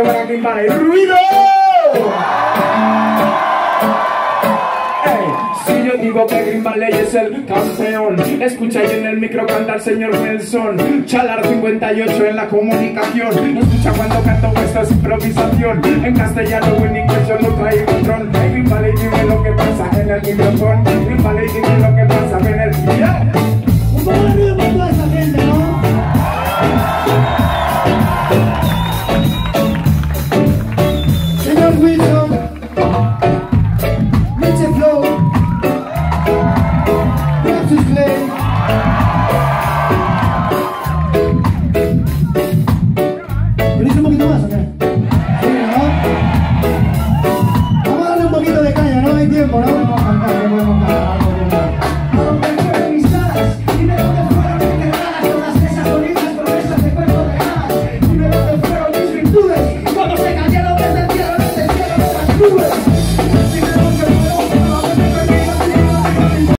aplauso para Green Valley. ¡Ruido! Si yo digo que Green Valley es el campeón, escucha ahí en el micro canta el señor Wilson. Chalar 58 en la comunicación. Escucha cuando canto, esto es improvisación. En castellano o en inglés yo no traigo control. Green Valley, dime lo que pasa en el micrófono. Green Valley, dime lo que pasa en el...